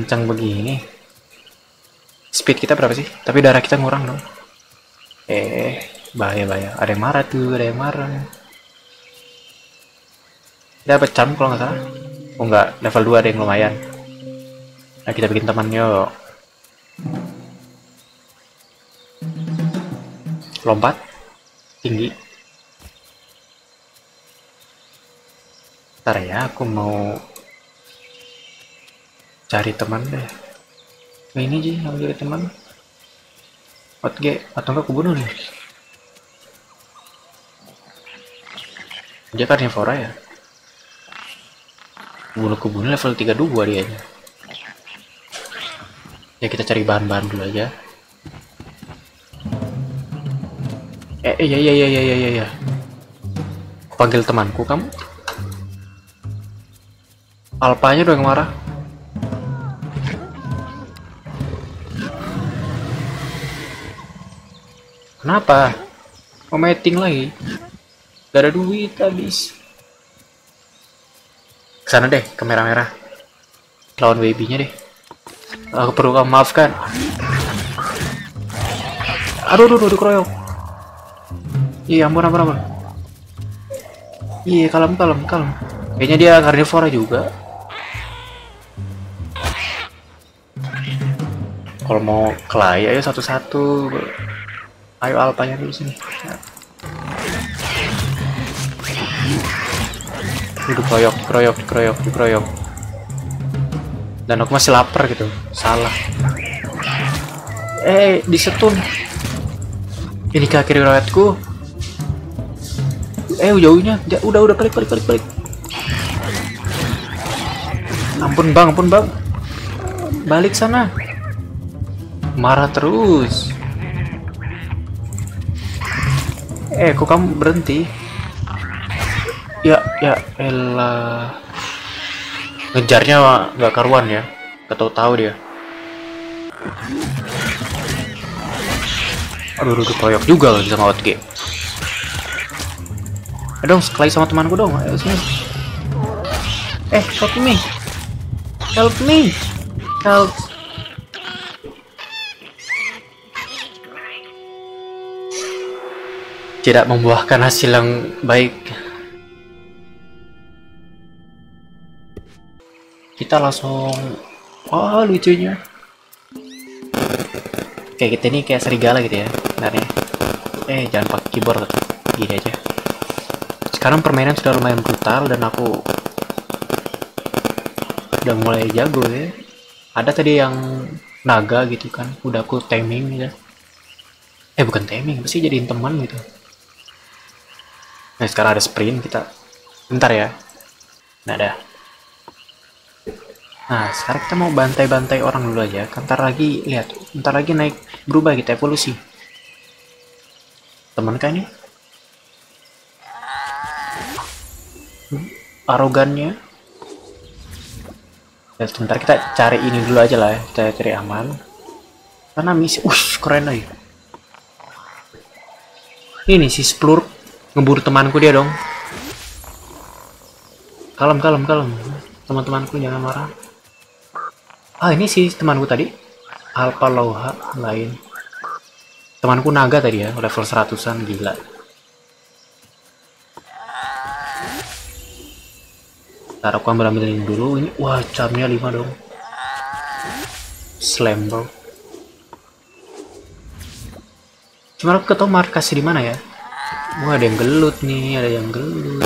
kencang begini. Speed kita berapa sih? Tapi darah kita ngurang dong. Bahaya. Ada yang marah tuh, ada yang marah. Dapat charm kalau nggak salah. Oh nggak, level 2 ada yang lumayan. Nah kita bikin teman yuk. Lompat tinggi. Ntar ya, aku mau cari teman deh. Nah, ini sih yang jadi teman. G atau enggak aku bunuh nih. Dia karnivora ya. Kubunuh level 32 dia aja. Ya kita cari bahan-bahan dulu aja. Ya. Aku panggil temanku, kamu. Alpanya udah yang marah. Kenapa? Mau meeting lagi? Gak ada duit habis. Kesana deh, ke merah-merah. Lawan baby-nya deh. Aku perlu kamu maafkan. Aduh, keroyok. Iya, ampun. Iya, kalem. Kayaknya dia karnivora juga. Kalau mau kelahi, ayo satu-satu. Ayo alpanya dulu sini. Dikeroyok. Dan aku masih lapar gitu. Salah. Disetun. Ini kaki riwayatku. Jauhnya. Udah balik. Ampun bang. Balik sana. Marah terus. Kok kamu berhenti? Ya elah. Ngejarnya nggak karuan ya. Gak tahu dia. Aduh, koyok juga lagi sama OTG. Dong, sekali sama temanku dong. Ayo sini. Help me. Tidak membuahkan hasil yang baik. Kita langsung, lucunya. Kayak kita ini kayak serigala gitu ya, sebenarnya. Jangan pakai keyboard, gini aja. Sekarang permainan sudah lumayan brutal dan aku udah mulai jago ya. Ada tadi yang naga gitu kan, udah aku taming gitu. Bukan taming, pasti jadiin teman gitu. Nah sekarang ada sprint kita. Bentar ya. Nah sekarang kita mau bantai-bantai orang dulu aja. Bentar lagi lihat, bentar lagi naik berubah gitu, evolusi. Teman kan nih? Arogannya. Ya sebentar kita cari ini dulu aja lah ya. Kita cari aman. Karena misi, keren aja. Ini si Splurk ngeburu temanku dia dong. Kalem. Teman-temanku jangan marah. Ini sih temanku tadi. Alpha Lauha lain. Temanku naga tadi ya, level 100-an, gila. Ntar aku ambil-ambilin dulu ini. Wah, camnya 5 dong. Slam bro. Cuma aku ketemu markasnya di mana ya? Wah, ada yang gelut nih, ada yang gelut.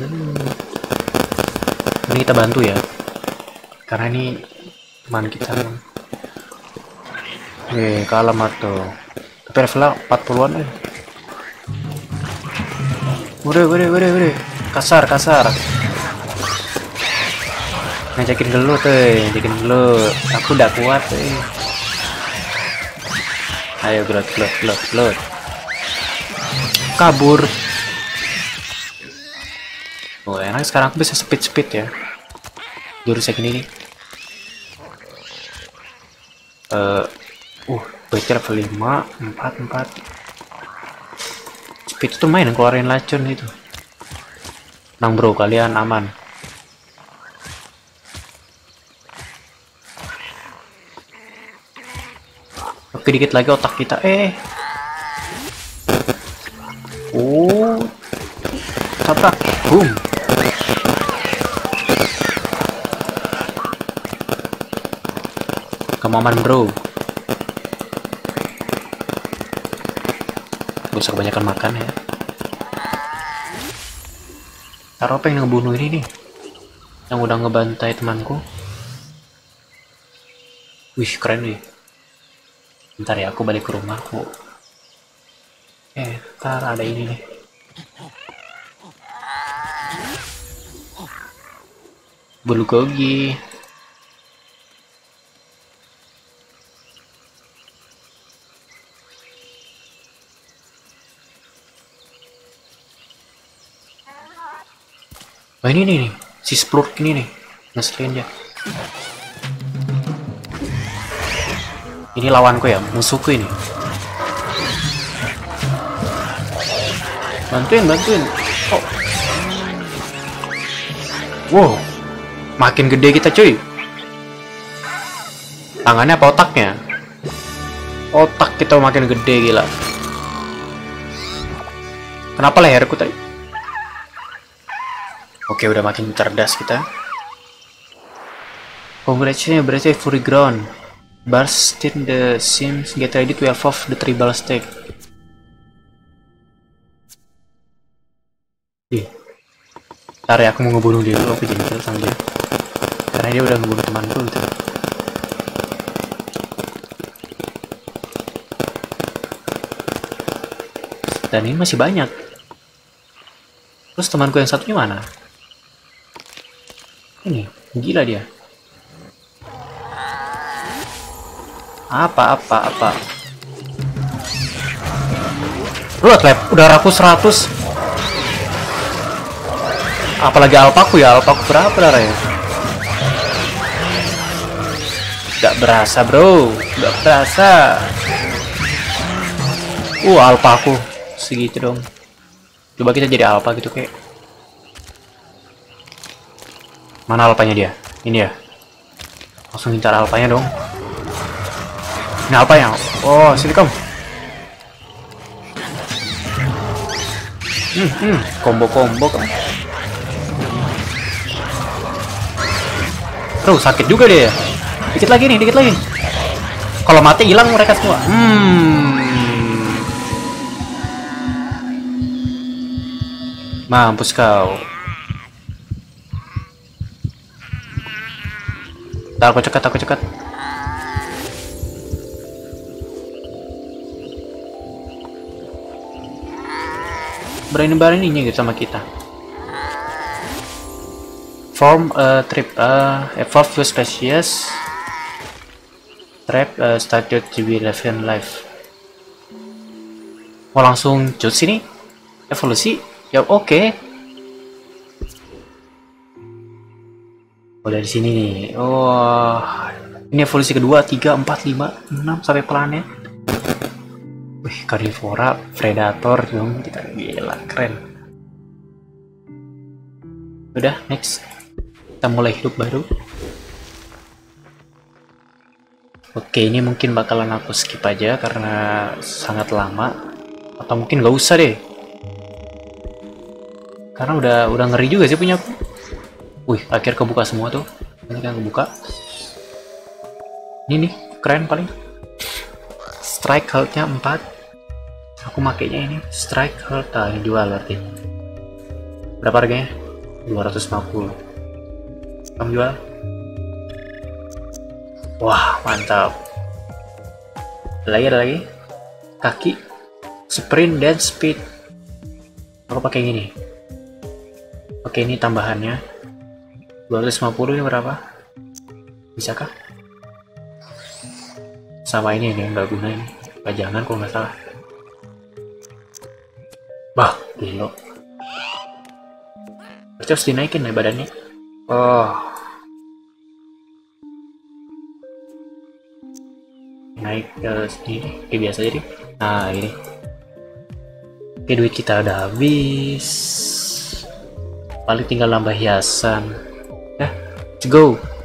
Ini kita bantu ya. Karena ini teman kita. Kalah tuh. Tapi levelnya 40-an ya. Udah. Kasar. Ngajakin gelut. Aku udah kuat Ayo gelut. Kabur. Enak sekarang aku bisa speed ya. Jurusnya gini nih. Baca level 5, 4. Speed itu main keluarin racun itu. Tenang bro, kalian aman. Oke, dikit lagi otak kita. Oh, tabrak, boom. Kamu aman bro. Gak usah kebanyakan makan ya. Taro pengen ngebunuh ini nih, yang udah ngebantai temanku. Wih, keren nih. Bentar ya, aku balik ke rumahku. Ntar ada ini nih. Bulgogi. Oh ini nih, si Splurk ini nih, ngeselin dia. Ini lawanku ya, musuhku ini. Bantuin. Oh. Wow, makin gede kita cuy. Tangannya apa otaknya? Otak kita makin gede, gila. Kenapa leherku tadi? Oke, udah makin cerdas kita. Congratulations, berarti Fury Ground. Burst in the Sims, get ready to evolve the tribal stake. Ntar ya, aku mau ngebunuh dia dulu, aku jengkel sama dia. Karena dia udah ngebunuh temanku gitu. Dan ini masih banyak. Terus temanku yang satunya mana? Ini, gila dia. Apa. Lihat lab, udah rakus 100. Apalagi alpaku ya, alpaku berapa darahnya? Gak berasa bro, gak berasa. Alpaku segitu dong. Coba kita jadi alpa gitu kayak. Mana alpanya dia? Ini ya. Langsung incar alpanya dong. Ini alpanya. Oh, sini kamu. Combo kan. Terus sakit juga dia. Dikit lagi nih. Kalau mati hilang mereka semua. Mampus kau. Ntar aku cekat. Berani-beraninya gitu sama kita. Form a trip, evolve your species. Trap started to be living life. Mau langsung cut sini? Evolusi? Ya oke. Oh dari sini nih. Oh, ini evolusi kedua, 3, 4, 5, 6 sampai planet. Wih, carnivora, predator dong, kita gila, keren. Udah, next. Kita mulai hidup baru. Oke, ini mungkin bakalan aku skip aja karena sangat lama. Atau mungkin gak usah deh. Karena udah ngeri juga sih punya aku. Wih, akhir kebuka semua tuh. Ini kan kebuka. Ini nih, keren paling. Strike health-nya 4. Aku makainya ini. Strike health, ini jual berarti. Berapa harganya? 250. Kamu jual? Wah, mantap. Ada lagi. Kaki, sprint dan speed. Aku pakai gini. Oke, ini tambahannya. 250 ini berapa? Bisakah? Sama ini nih, nggak guna ini. Pajangan kalau nggak salah. Bah, gila. Berarti harus dinaikin nih badannya. Oh. Naik ke sini, kayak biasa jadi. Nah, ini. Oke, duit kita udah habis. Paling tinggal nambah hiasan. Let's go.